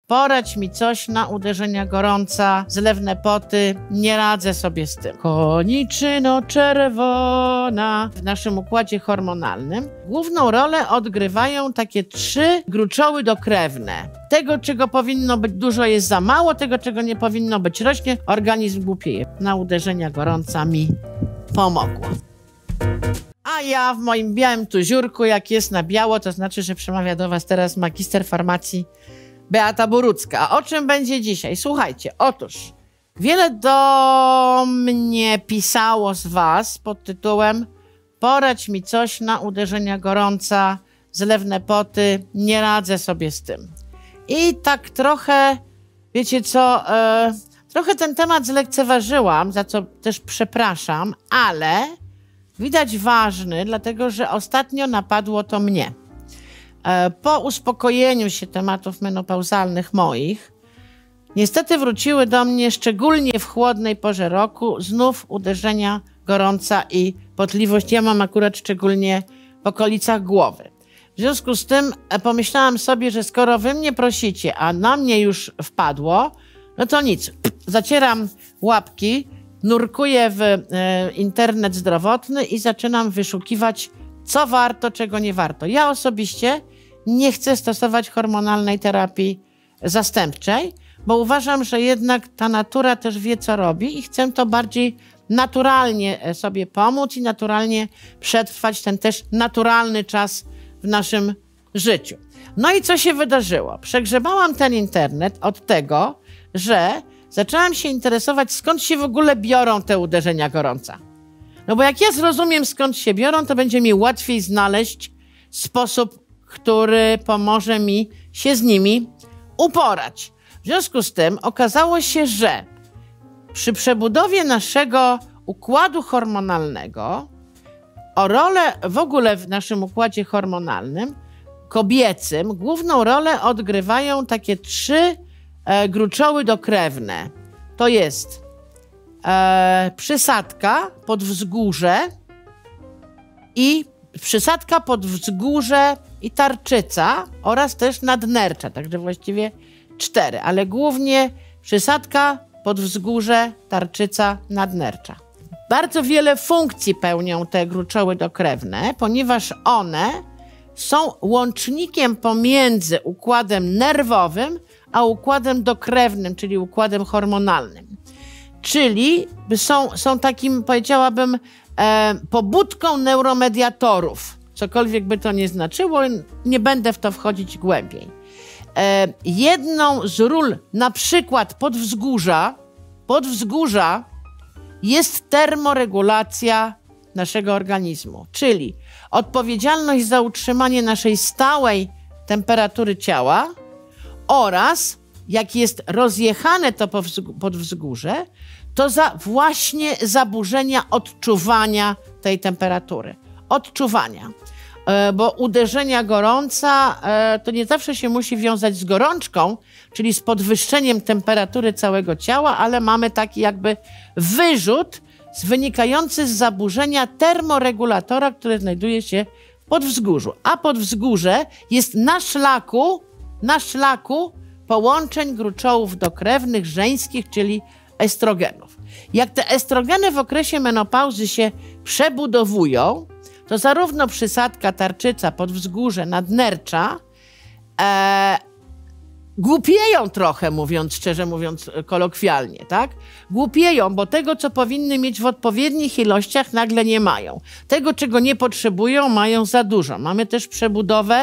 Poradź mi coś na uderzenia gorąca, zlewne poty, nie radzę sobie z tym. Koniczyno czerwona. W naszym układzie hormonalnym główną rolę odgrywają takie 3 gruczoły dokrewne. Tego, czego powinno być dużo, jest za mało, tego, czego nie powinno być, rośnie, organizm głupieje. Na uderzenia gorąca mi pomogło. A ja w moim białym tuziurku, jak jest na biało, to znaczy, że przemawia do was teraz magister farmacji Beata Borucka. A o czym będzie dzisiaj? Słuchajcie, otóż wiele do mnie pisało z was pod tytułem poradź mi coś na uderzenia gorąca, zlewne poty, nie radzę sobie z tym. I tak trochę, wiecie co, trochę ten temat zlekceważyłam, za co też przepraszam, ale widać ważny, dlatego że ostatnio napadło to mnie. Po uspokojeniu się tematów menopauzalnych moich, niestety wróciły do mnie, szczególnie w chłodnej porze roku, znów uderzenia gorąca i potliwość. Ja mam akurat szczególnie w okolicach głowy. W związku z tym pomyślałam sobie, że skoro wy mnie prosicie, a na mnie już wpadło, no to nic. Zacieram łapki, nurkuję w internet zdrowotny i zaczynam wyszukiwać, co warto, czego nie warto. Ja osobiście nie chcę stosować hormonalnej terapii zastępczej, bo uważam, że jednak ta natura też wie, co robi i chcę to bardziej naturalnie sobie pomóc i naturalnie przetrwać ten też naturalny czas w naszym życiu. No i co się wydarzyło? Przegrzebałam ten internet od tego, że zaczęłam się interesować, skąd się w ogóle biorą te uderzenia gorąca. No bo jak ja zrozumiem, skąd się biorą, to będzie mi łatwiej znaleźć sposób, który pomoże mi się z nimi uporać. W związku z tym okazało się, że przy przebudowie naszego układu hormonalnego o rolę w ogóle w naszym układzie hormonalnym kobiecym główną rolę odgrywają takie 3 gruczoły dokrewne. To jest przysadka, podwzgórze i tarczyca oraz też nadnercza, także właściwie 4, ale głównie przysadka, podwzgórze, tarczyca, nadnercza. Bardzo wiele funkcji pełnią te gruczoły dokrewne, ponieważ one są łącznikiem pomiędzy układem nerwowym a układem dokrewnym, czyli układem hormonalnym. Czyli są takim, powiedziałabym, pobudką neuromediatorów. Cokolwiek by to nie znaczyło, nie będę w to wchodzić głębiej. Jedną z ról, na przykład podwzgórza jest termoregulacja naszego organizmu, czyli odpowiedzialność za utrzymanie naszej stałej temperatury ciała oraz, jak jest rozjechane to podwzgórze, to za właśnie zaburzenia odczuwania tej temperatury. Odczuwania. Bo uderzenia gorąca to nie zawsze się musi wiązać z gorączką, czyli z podwyższeniem temperatury całego ciała, ale mamy taki jakby wyrzut wynikający z zaburzenia termoregulatora, który znajduje się w podwzgórzu. A podwzgórze jest na szlaku połączeń gruczołów dokrewnych żeńskich, czyli estrogenów. Jak te estrogeny w okresie menopauzy się przebudowują, to zarówno przysadka, tarczyca, podwzgórze, nadnercza głupieją trochę, szczerze mówiąc kolokwialnie, tak? Głupieją, bo tego, co powinny mieć w odpowiednich ilościach, nagle nie mają. Tego, czego nie potrzebują, mają za dużo. Mamy też przebudowę,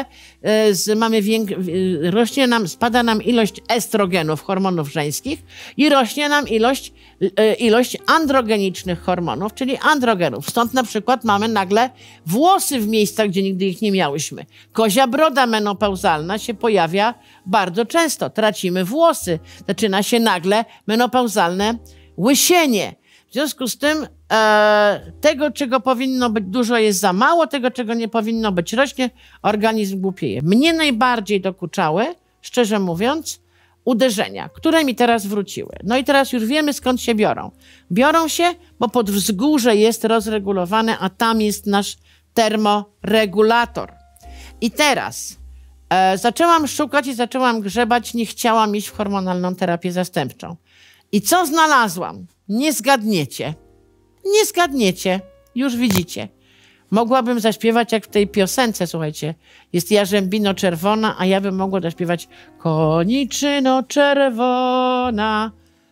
spada nam ilość estrogenów, hormonów żeńskich i rośnie nam ilość androgenicznych hormonów, czyli androgenów. Stąd na przykład mamy nagle włosy w miejscach, gdzie nigdy ich nie miałyśmy. Kozia broda menopauzalna się pojawia bardzo często. Tracimy włosy. Zaczyna się nagle menopauzalne łysienie. W związku z tym tego, czego powinno być dużo, jest za mało, tego, czego nie powinno być, rośnie, organizm głupieje. Mnie najbardziej dokuczały, szczerze mówiąc, uderzenia, które mi teraz wróciły. No i teraz już wiemy, skąd się biorą. Biorą się, bo podwzgórze jest rozregulowane, a tam jest nasz termoregulator. I teraz Zaczęłam szukać i zaczęłam grzebać, nie chciałam iść w hormonalną terapię zastępczą. I co znalazłam? Nie zgadniecie. Nie zgadniecie. Już widzicie. Mogłabym zaśpiewać jak w tej piosence, słuchajcie. Jest jarzębino czerwona, a ja bym mogła zaśpiewać koniczyno czerwona.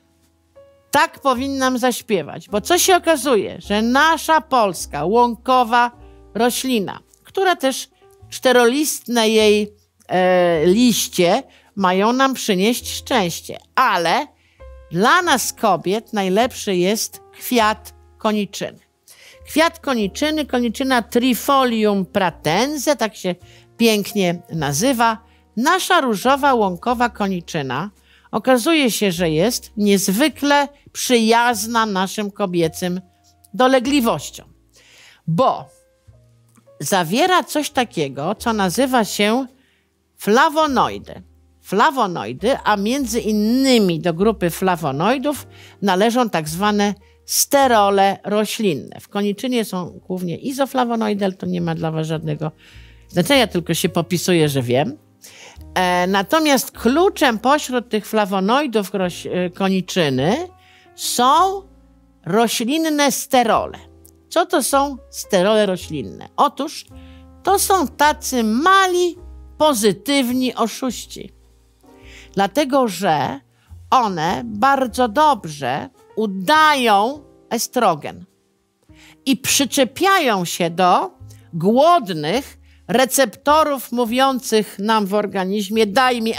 Tak powinnam zaśpiewać, bo co się okazuje, że nasza polska łąkowa roślina, która też czterolistne jej liście mają nam przynieść szczęście, ale dla nas kobiet najlepszy jest kwiat koniczyny. Kwiat koniczyny, koniczyna Trifolium pratense, tak się pięknie nazywa. Nasza różowa łąkowa koniczyna okazuje się, że jest niezwykle przyjazna naszym kobiecym dolegliwościom, bo zawiera coś takiego, co nazywa się flawonoidy. Flawonoidy, a między innymi do grupy flawonoidów należą tak zwane sterole roślinne. W koniczynie są głównie izoflawonoidy, ale to nie ma dla was żadnego znaczenia, tylko się popisuje, że wiem. Natomiast kluczem pośród tych flawonoidów koniczyny są roślinne sterole. Co to są sterole roślinne? Otóż to są tacy mali, pozytywni oszuści. Dlatego, że one bardzo dobrze udają estrogen i przyczepiają się do głodnych receptorów mówiących nam w organizmie daj mi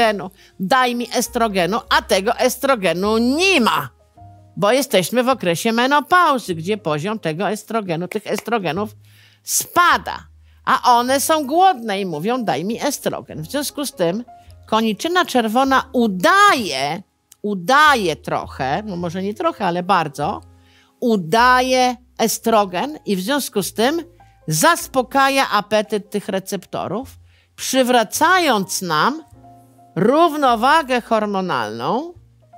estrogenu, a tego estrogenu nie ma, bo jesteśmy w okresie menopauzy, gdzie poziom tego estrogenu, tych estrogenów spada, a one są głodne i mówią daj mi estrogen. W związku z tym koniczyna czerwona udaje trochę, no może nie trochę, ale bardzo, udaje estrogen i w związku z tym zaspokaja apetyt tych receptorów, przywracając nam równowagę hormonalną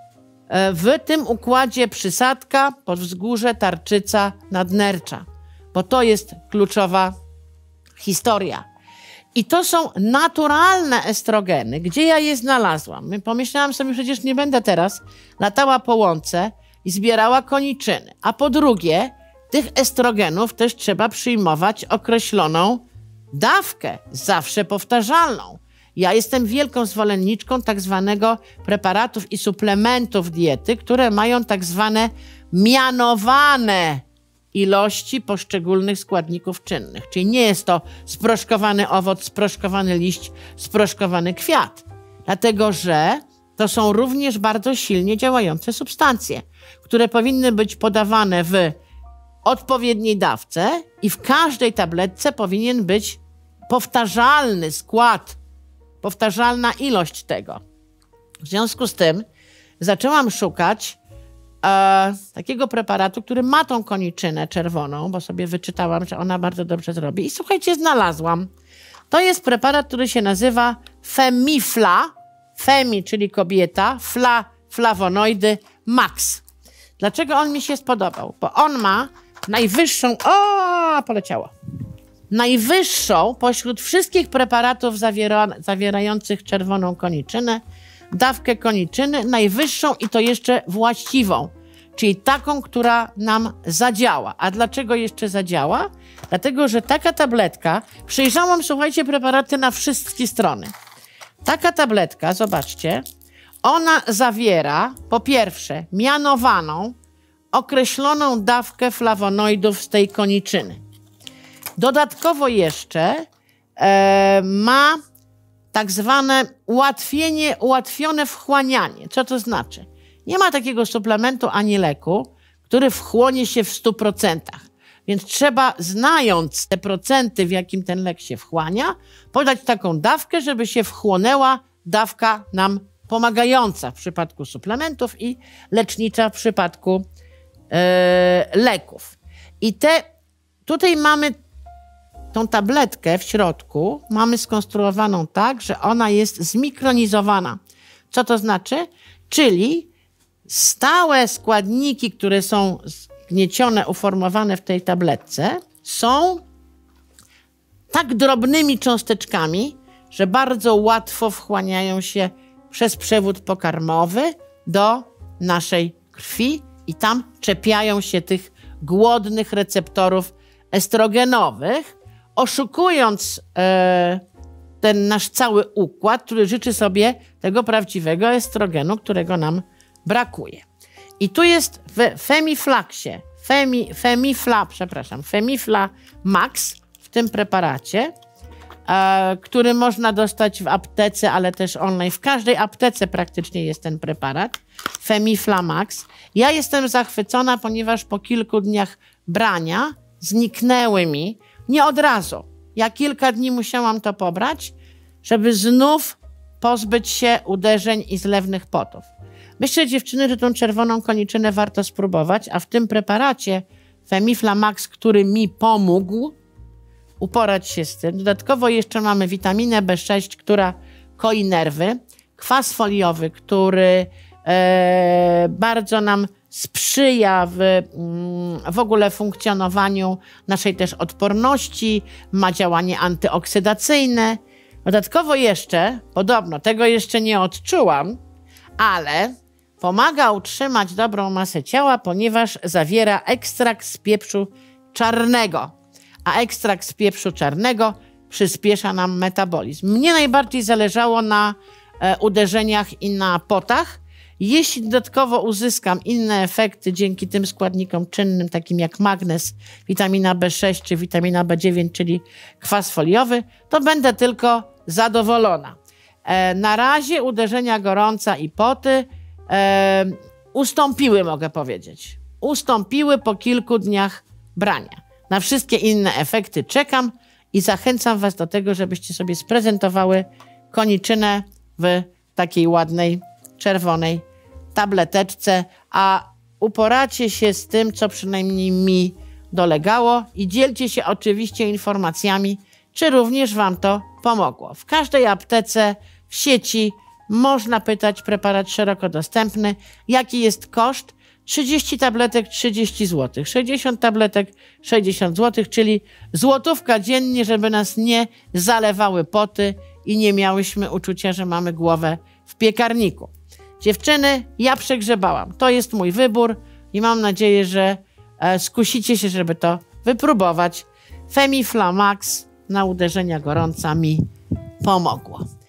w tym układzie przysadka, podwzgórze, tarczyca, nadnercza, bo to jest kluczowa historia. I to są naturalne estrogeny. Gdzie ja je znalazłam? Pomyślałam sobie, przecież nie będę teraz latała po łące i zbierała koniczyny. A po drugie, tych estrogenów też trzeba przyjmować określoną dawkę, zawsze powtarzalną. Ja jestem wielką zwolenniczką tak zwanego preparatów i suplementów diety, które mają tak zwane mianowane ilości poszczególnych składników czynnych. Czyli nie jest to sproszkowany owoc, sproszkowany liść, sproszkowany kwiat. Dlatego, że to są również bardzo silnie działające substancje, które powinny być podawane w odpowiedniej dawce i w każdej tabletce powinien być powtarzalny skład, powtarzalna ilość tego. W związku z tym zaczęłam szukać takiego preparatu, który ma tą koniczynę czerwoną, bo sobie wyczytałam, że ona bardzo dobrze zrobi. I słuchajcie, znalazłam. To jest preparat, który się nazywa Femifla. Femi, czyli kobieta, flawonoidy max. Dlaczego on mi się spodobał? Bo on ma najwyższą... poleciało. Najwyższą pośród wszystkich preparatów zawierających czerwoną koniczynę, dawkę koniczyny, najwyższą i to jeszcze właściwą, czyli taką, która nam zadziała. A dlaczego jeszcze zadziała? Dlatego, że taka tabletka, przejrzałam, słuchajcie, preparaty na wszystkie strony. Taka tabletka, zobaczcie, ona zawiera, po pierwsze, mianowaną, określoną dawkę flawonoidów z tej koniczyny. Dodatkowo jeszcze ma tak zwane ułatwione wchłanianie. Co to znaczy? Nie ma takiego suplementu ani leku, który wchłonie się w 100%. Więc trzeba, znając te procenty, w jakim ten lek się wchłania, podać taką dawkę, żeby się wchłonęła dawka nam pomagająca w przypadku suplementów i lecznicza w przypadku leków. I tutaj mamy tą tabletkę w środku, mamy skonstruowaną tak, że ona jest zmikronizowana. Co to znaczy? Czyli stałe składniki, które są zgniecione, uformowane w tej tabletce, są tak drobnymi cząsteczkami, że bardzo łatwo wchłaniają się przez przewód pokarmowy do naszej krwi i tam czepiają się tych głodnych receptorów estrogenowych, oszukując ten nasz cały układ, który życzy sobie tego prawdziwego estrogenu, którego nam brakuje. I tu jest w Femiflaxie, Femifla Max w tym preparacie, który można dostać w aptece, ale też online. W każdej aptece praktycznie jest ten preparat, Femifla Max. Ja jestem zachwycona, ponieważ po kilku dniach brania zniknęły mi, nie od razu. Ja kilka dni musiałam to pobrać, żeby znów pozbyć się uderzeń i zlewnych potów. Myślę, dziewczyny, że tą czerwoną koniczynę warto spróbować, a w tym preparacie Femifla Max, który mi pomógł uporać się z tym. Dodatkowo jeszcze mamy witaminę B6, która koi nerwy, kwas foliowy, który bardzo nam sprzyja w ogóle funkcjonowaniu naszej też odporności, ma działanie antyoksydacyjne. Dodatkowo jeszcze, podobno, tego jeszcze nie odczułam, ale pomaga utrzymać dobrą masę ciała, ponieważ zawiera ekstrakt z pieprzu czarnego. A ekstrakt z pieprzu czarnego przyspiesza nam metabolizm. Mnie najbardziej zależało na uderzeniach i na potach. Jeśli dodatkowo uzyskam inne efekty dzięki tym składnikom czynnym, takim jak magnez, witamina B6 czy witamina B9, czyli kwas foliowy, to będę tylko zadowolona. Na razie uderzenia gorąca i poty ustąpiły, mogę powiedzieć. Ustąpiły po kilku dniach brania. Na wszystkie inne efekty czekam i zachęcam Was do tego, żebyście sobie sprezentowały koniczynę w takiej ładnej, czerwonej tableteczce, a uporacie się z tym, co przynajmniej mi dolegało i dzielcie się oczywiście informacjami, czy również Wam to pomogło. W każdej aptece, w sieci można pytać, preparat szeroko dostępny, jaki jest koszt. 30 tabletek 30 zł, 60 tabletek 60 zł, czyli złotówka dziennie, żeby nas nie zalewały poty i nie miałyśmy uczucia, że mamy głowę w piekarniku. Dziewczyny, ja przegrzebałam. To jest mój wybór i mam nadzieję, że skusicie się, żeby to wypróbować. Femifla Max na uderzenia gorąca mi pomogło.